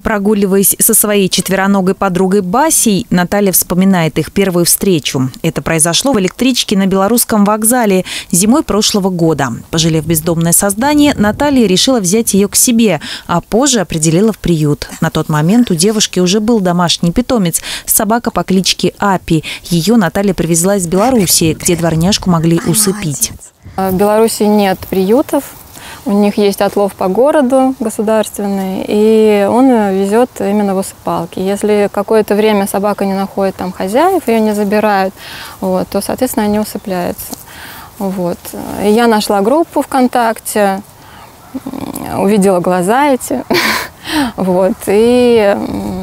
Прогуливаясь со своей четвероногой подругой Басей, Наталья вспоминает их первую встречу. Это произошло в электричке на Белорусском вокзале зимой прошлого года. Пожалев бездомное создание, Наталья решила взять ее к себе, а позже определила в приют. На тот момент у девушки уже был домашний питомец – собака по кличке Апи. Ее Наталья привезла из Белоруссии, где дворняжку могли усыпить. В Беларуси нет приютов. У них есть отлов по городу государственный, и он везет именно в усыпалки. Если какое-то время собака не находит там хозяев, ее не забирают, вот, то, соответственно, они усыпляются. Вот. И я нашла группу ВКонтакте, увидела глаза эти, вот, и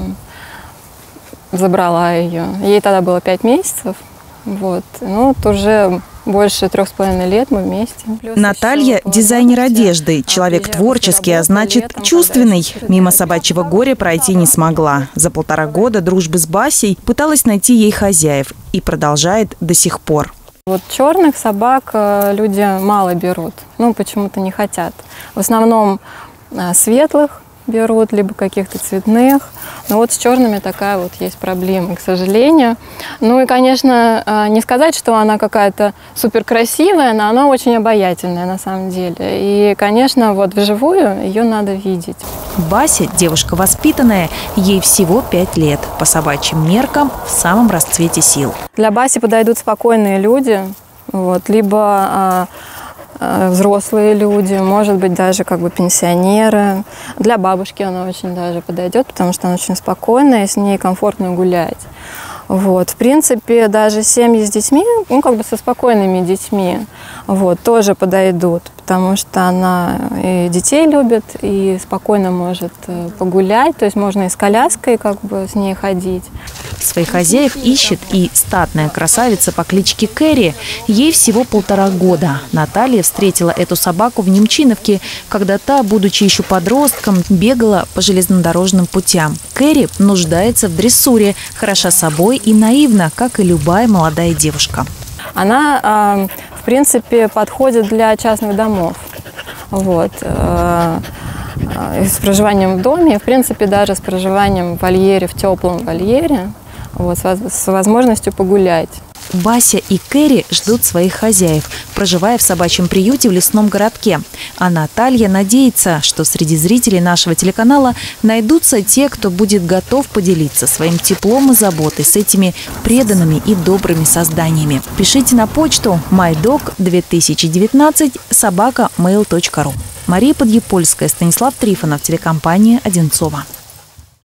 забрала ее. Ей тогда было 5 месяцев, вот, ну, вот уже больше 3,5 лет мы вместе. Наталья – дизайнер одежды, человек творческий, а значит чувственный. Мимо собачьего горя пройти не смогла. За 1,5 года дружбы с Басей пыталась найти ей хозяев и продолжает до сих пор. Вот черных собак люди мало берут, ну почему-то не хотят. В основном светлых берут, либо каких-то цветных. Но вот с черными такая вот есть проблема, к сожалению. Ну и, конечно, не сказать, что она какая-то супер красивая, но она очень обаятельная на самом деле. И, конечно, вот вживую ее надо видеть. Бася – девушка воспитанная, ей всего 5 лет. По собачьим меркам в самом расцвете сил. Для Баси подойдут спокойные люди, вот, либо взрослые люди, может быть, даже как бы пенсионеры. Для бабушки она очень даже подойдет, потому что она очень спокойная, и с ней комфортно гулять. Вот. В принципе, даже семьи с детьми, ну, как бы со спокойными детьми, вот, тоже подойдут, потому что она и детей любит, и спокойно может погулять, то есть можно и с коляской как бы с ней ходить. Своих хозяев ищет и статная красавица по кличке Кэрри. Ей всего 1,5 года. Наталья встретила эту собаку в Немчиновке, когда та, будучи еще подростком, бегала по железнодорожным путям. Кэрри нуждается в дрессуре, хороша собой и наивна, как и любая молодая девушка. Она, в принципе, подходит для частных домов. Вот. С проживанием в доме, в принципе, даже с проживанием в вольере, в теплом вольере, вот, с возможностью погулять. Бася и Кэрри ждут своих хозяев, проживая в собачьем приюте в лесном городке. А Наталья надеется, что среди зрителей нашего телеканала найдутся те, кто будет готов поделиться своим теплом и заботой с этими преданными и добрыми созданиями. Пишите на почту mydog2019@mail.ru. Мария Подъепольская, Станислав Трифонов, телекомпания «Одинцова».